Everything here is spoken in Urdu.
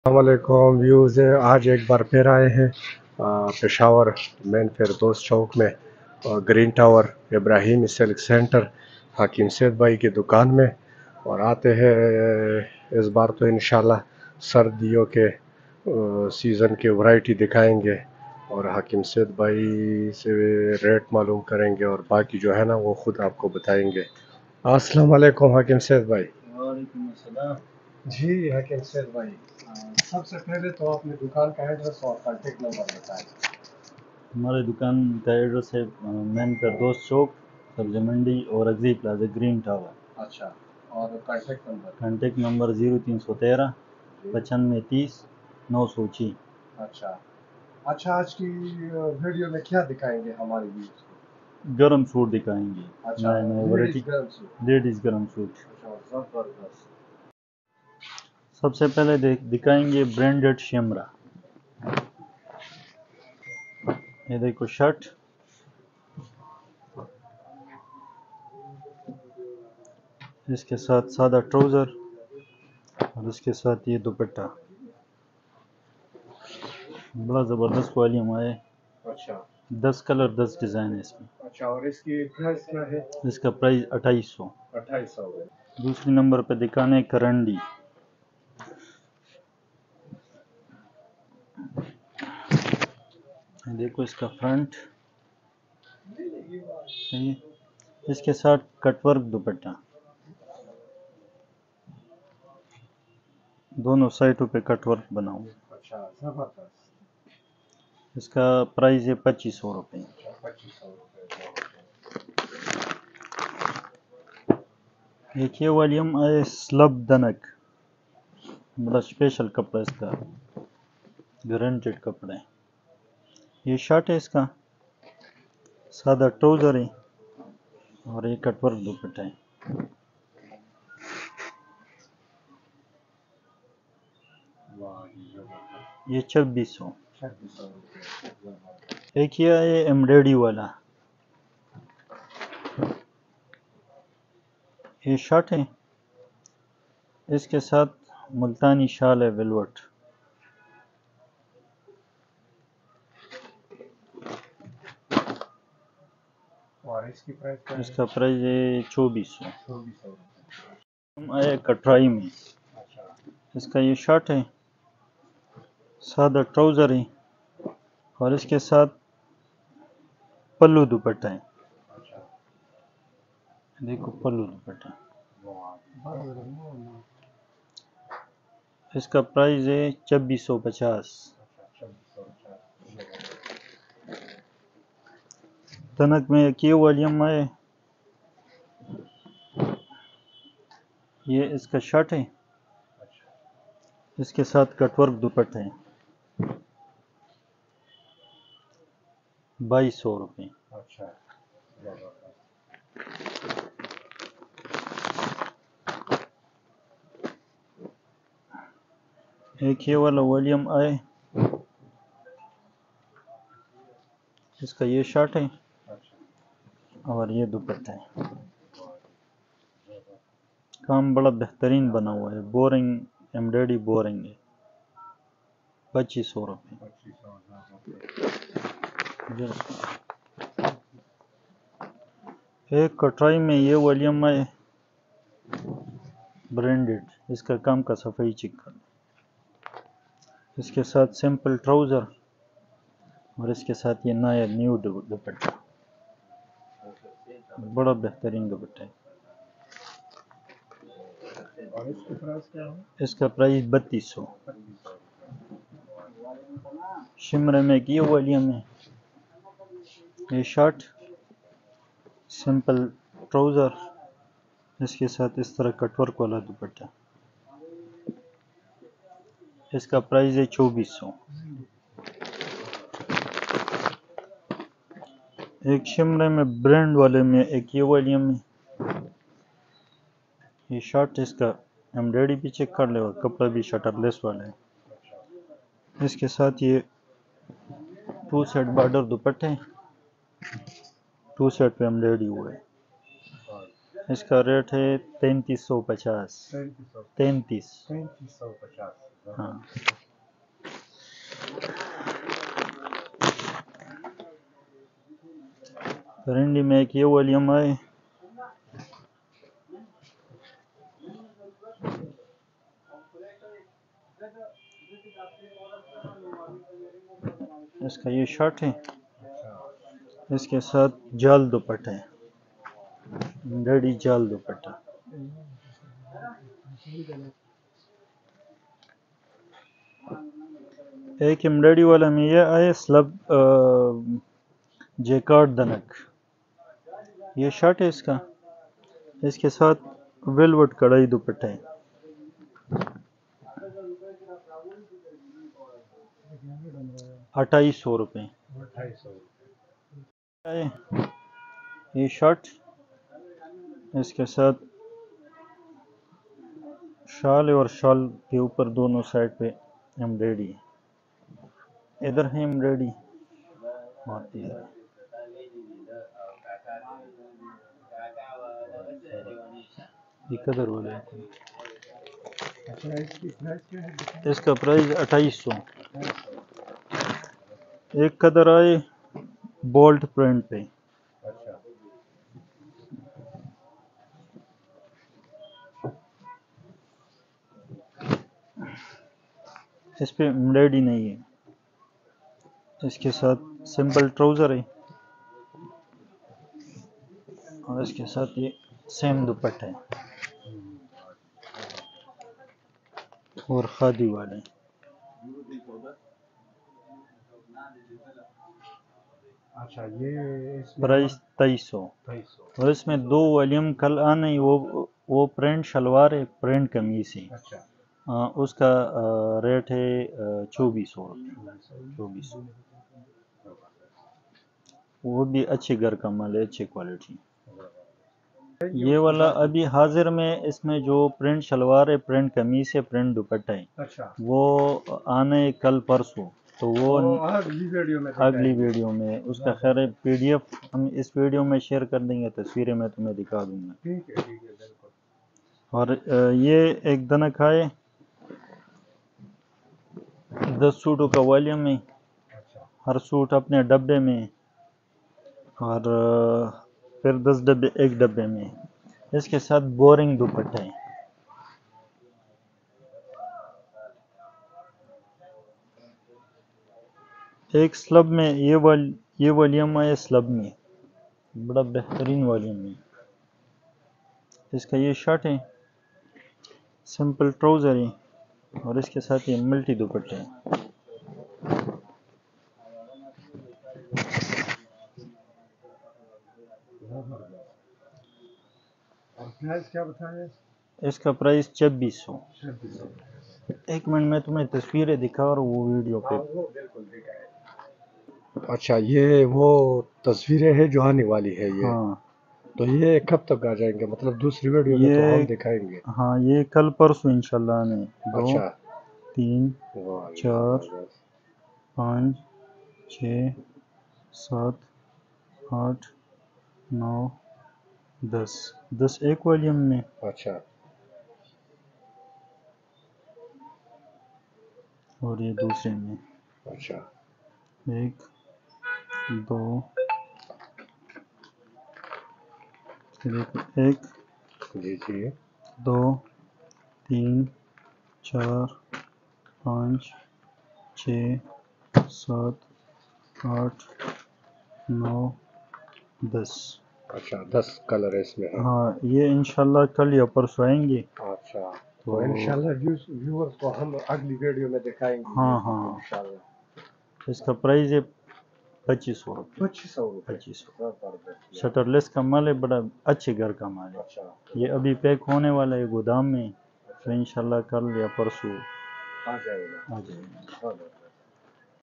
السلام علیکم ویوز آج ایک بار پھر آئے ہیں پشاور مین فردوس چوک میں green tower Ibrahim silk centre Hakim Syed بھائی کی دکان میں، اور آتے ہیں اس بار تو انشاءاللہ سردیوں کے سیزن کی ورائٹی دکھائیں گے اور حکیم سید بھائی سے ریٹ معلوم کریں گے، اور باقی جو ہے نا وہ خود آپ کو بتائیں گے۔ السلام علیکم حکیم سید بھائی۔ وعلیکم السلام جی حکیم سید بھائی، سب سے پہلے تو اپنی دکان کا ایڈریس اور کانٹیکٹ نمبر بتائیں۔ ہمارے دکان کا ایڈریس ہے مین فردوس چوک، سبزی منڈی اور اگزی پلازا گرین ٹاور۔ اچھا، اور کانٹیکٹ نمبر؟ Contact number 0313 9530 906۔ اچھا اچھا، آج کی ویڈیو میں کیا دکھائیں گے ہماری ویوز کو؟ گرم سوٹ دکھائیں گے، اچھا، نئے ورائٹی گرم سوٹ۔ لیڈیز گرم سوٹ۔ اچھا، زبردست۔ سب سے پہلے دکھائیں گے برانڈڈ شمرا۔ یہ دیکھو شرٹ، اس کے ساتھ سادہ ٹراؤزر، اور اس کے ساتھ یہ دوپٹہ، بڑا زبردست والیوم ہے۔ اچھا 10 کلر 10 ڈیزائن ہے اس میں۔ اچھا، اور اس کی پرائس کیا ہے؟ اس کا پرائز 2800۔ 2800 ہے۔ دوسری نمبر پہ دکھانے کرنڈی۔ دیکھو اس کا فرنٹ، اس کے ساتھ کٹ ورک دوپٹہ، دونوں سائٹوں پہ کٹ ورک بنا ہوا۔ اچھا زبردست۔ اس کا پرائز ہے 2500 روپے۔ 2500 روپے۔ ایک یہ والیوم ہے سلب دنک، بڑا اسپیشل کپڑا اس کا، گارنٹیڈ کپڑا ہے۔ یہ شرٹ ہے، اس کا سادہ ٹراؤزر ہے، اور یہ کٹ ورک دوپٹہ ہے۔ یہ 2600۔ 2600 روپے۔ ایک یہ ہے ایمبرائڈری والا، یہ شرٹ ہے، اس کے ساتھ ملتانی شال ہے ویلوٹ۔ اور اس کی پرائس کیا ہے؟ اس کا پرائز ہے 2400۔ 2400 روپے۔ ہم آئے کٹرائی میں۔ اچھا اس کا یہ شرٹ ہے، سادہ ٹراؤزر ہے، اور اس کے ساتھ پلو دوپٹہ ہے۔ اچھا، دیکھو پلو دوپٹہ، اچھا اس کا پرائز ہے 2650۔ 2650۔ تنک میں ایک یہ والیوم ہے، یہ اس کا شرٹ ہے، اس کے ساتھ کٹ ورک دوپٹہ ہے، 2200 روپے۔ اچھا زبردست۔ ایک یہ والا والیوم ہے، اس کا یہ شرٹ ہے، اور یہ دوپٹہ ہے۔ کام بڑا بہترین بنا ہوا ہے، بورنگ ایمبرائڈری بورنگ ہے، 2500 روپے۔ 2500۔ ایک کٹرائی میں یہ والیوم ہے برانڈڈ، اس کا کام کا صفائی چیک کر، اس کے ساتھ سمپل ٹراؤزر، اور اس کے ساتھ یہ نیا نیو دوپٹہ، بڑا بہترین دوپٹہ ہے۔ اور اس کی پرائس کیا ہے؟ اس کا پرائز 3200۔ شمرے میں ایک یہ والیوم ہے، یہ شرٹ، سمپل ٹراؤزر، اس کے ساتھ اس طرح کٹ ورک والا دوپٹہ، اس کا پرائز ہے 2400۔ ایک شمرے میں برانڈ والے میں ایک یہ والیوم ہے، یہ شرٹ، اس کا ایمبرائڈری بھی چیک کر لے، اور کپڑا بھی شٹر لیس والا ہے، اس کے ساتھ یہ 2 سیٹ بارڈر دوپٹے، 2 سیٹ پہ ایمبرائڈری ہوا ہے۔ اس کا ریٹ ہے 3350۔ 33۔ 3550۔ ہاں پرنڈی میں ایک یہ والیم آئے، اس کا یہ شرٹ ہے، اس کے ساتھ جال دوپٹہ ہے، ڈیڈی جال دوپٹہ۔ ایک امبرائڈری والا میں یہ آئے سلب جیکارڈ دنک، یہ شرٹ ہے اس کا، اس کے ساتھ ویلوٹ کڑھائی دوپٹہ ہے۔ 2800 روپے یہ شرٹ، اس کے ساتھ شال ہے اور شال کے اوپر دونوں سائڈ پہ امبرائڈری ہے، ادھر ہے امبرائڈری آتی ہے۔ یہ قدر ہو رہا ہے، اس کا پرائز 2800۔ ایک قدر آئے بولٹ پرنٹ پہ، اس پہ امبرائڈری نہیں ہے، اس کے ساتھ سمپل ٹراؤزر ہے اور اس کے ساتھ یہ سیم دوپٹہ ہے اور خادی والے۔ اچھا یہ پرائز 2300، اور اس میں دو والیم کل آنے، وہ پرنٹ شلوار ہے، پرنٹ قمیص ہے، اس کا ریٹ ہے 2400 روپے، 2400، وہ بھی اچھی گھر کا مال ہے، اچھی کوالٹی۔ یہ والا ابھی حاضر میں اس میں جو پرنٹ شلوار ہے، پرنٹ قمیص ہے، پرنٹ دوپٹہ ہے، وہ آنے کل پرسوں، تو وہ اگلی ویڈیو میں اس کا خیر ہے پی ڈی ایف ہم اس ویڈیو میں شیئر کر دیں گے، تصویریں میں تمہیں دکھا دوں گا۔ اور یہ ایک دنک آئے 10 سوٹوں کا والیم میں، ہر سوٹ اپنے ڈبے میں، اور پھر 10 ڈبے ایک ڈبے میں، اس کے ساتھ بورنگ دوپٹہ ہے۔ ایک سلب میں یہ والیم آیا سلب میں، بڑا بہترین والیم ہے، اس کا یہ شرٹ ہے، سمپل ٹراؤزر ہے، اور اس کے ساتھ یہ ملٹی دوپٹہ ہے۔ کیا بتایا اس کا پرائز 2600۔ ایک منٹ میں تمہیں تصویریں دکھا اور وہ ویڈیو پہ۔ اچھا یہ وہ تصویریں ہیں جو آنے والی ہے یہ، ہاں تو یہ کب تک آ جائیں گے؟ مطلب دوسری ویڈیو میں تو ہم دکھائیں گے۔ ہاں یہ کل پرسوں انشاءاللہ آنے، 2 اچھا 3 4 5 6 7 8 9 10 ایک والیم میں، اچھا اور یہ دوسرے میں، اچھا 1 2 1 جی جی 2 3 4 5 6 7 8 9 10۔ اچھا 10 کلر ہے اس میں۔ ہاں یہ انشاءاللہ کل یا پرسوں آئیں گے۔ اچھا تو انشاءاللہ ویورز کو ہم اگلی ویڈیو میں دکھائیں گے۔ ہاں ہاں انشاءاللہ اس کا پرائز ہے 2500 روپے، 2500 شٹر لیس کا مال ہے، بڑا اچھے گھر کا مال ہے، یہ ابھی پیک ہونے والا ہے گودام میں، تو انشاءاللہ کل یا پرسوں آ جائے آ جائے گا۔ گا۔